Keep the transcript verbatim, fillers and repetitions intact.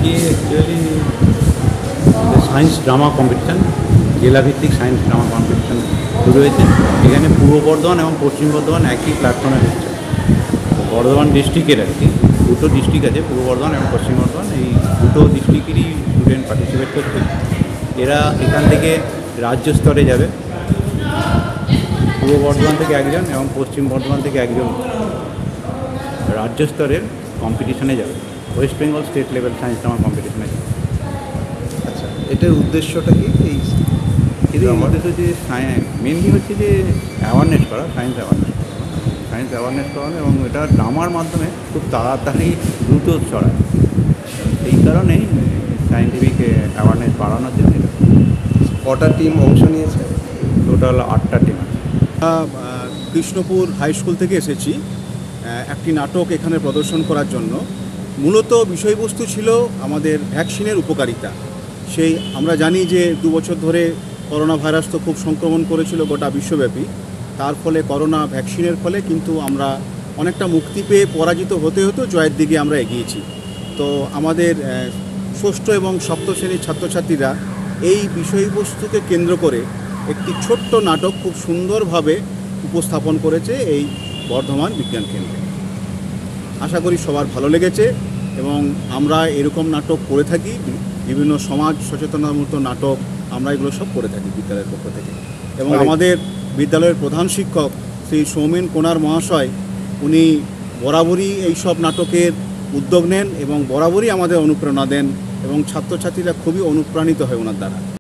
আজকে actually science drama competition, জেলাভিত্তিক science drama competition শুরু হয়েছে। এখানে পূর্ব বর্ধমান এবং পশ্চিম বর্ধমান একই প্ল্যাটফর্মে হচ্ছে। বর্ধমান ডিস্ট্রিক্টের আর কি দুটো ডিস্ট্রিক্ট আছে, পূর্ব বর্ধমান এবং পশ্চিম বর্ধমান, এই দুটো ডিস্ট্রিক্টেরই স্টুডেন্ট পার্টিসিপেট করছে। এরা এখান থেকে রাজ্য স্তরে যাবে, পূর্ব বর্ধমান থেকে একজন এবং পশ্চিম বর্ধমান থেকে একজন রাজ্য স্তরের কম্পিটিশনে যাবে, West Bengal state level science drama কম্পিটিশনে যাবে। আচ্ছা, এটার উদ্দেশ্যটা কি? এই এদের আমাদের হচ্ছে মেনলি হচ্ছে যে অ্যাওয়ারনেস করা, সায়েন্স অ্যাওয়ারনেস সায়েন্স অ্যাওয়ারনেস করানো, এবং এটা ড্রামার মাধ্যমে খুব তাড়াতাড়ি দ্রুত ছড়ায়। এই কারণেই সায়েন্টিফিক অ্যাওয়ারনেস বাড়ানোর জন্য এটা। কটা টিম অংশ নিয়েছে? টোটাল আটটা টিম আছে। কৃষ্ণপুর হাই স্কুল থেকে এসেছি একটি নাটক এখানে প্রদর্শন করার জন্য। মূলত বিষয়বস্তু ছিল আমাদের ভ্যাকসিনের উপকারিতা। সেই আমরা জানি যে দু বছর ধরে করোনা ভাইরাস তো খুব সংক্রমণ করেছিল গোটা বিশ্বব্যাপী। তার ফলে করোনা ভ্যাকসিনের ফলে কিন্তু আমরা অনেকটা মুক্তি পেয়ে পরাজিত হতে হতে জয়ের দিকে আমরা এগিয়েছি। তো আমাদের ষষ্ঠ এবং সপ্তম শ্রেণীর ছাত্রছাত্রীরা এই বিষয়বস্তুকে কেন্দ্র করে একটি ছোট্ট নাটক খুব সুন্দরভাবে উপস্থাপন করেছে এই বর্ধমান বিজ্ঞান কেন্দ্রে। আশা করি সবার ভালো লেগেছে, এবং আমরা এরকম নাটক করে থাকি, বিভিন্ন সমাজ সচেতনতামূলক নাটক আমরা এগুলো সব করে থাকি বিদ্যালয়ের পক্ষ থেকে। এবং আমাদের বিদ্যালয়ের প্রধান শিক্ষক শ্রী সৌমেন কোনার মহাশয়, উনি বরাবরই এই সব নাটকের উদ্যোগ নেন এবং বরাবরই আমাদের অনুপ্রেরণা দেন, এবং ছাত্রছাত্রীরা খুবই অনুপ্রাণিত হয় ওনার দ্বারা।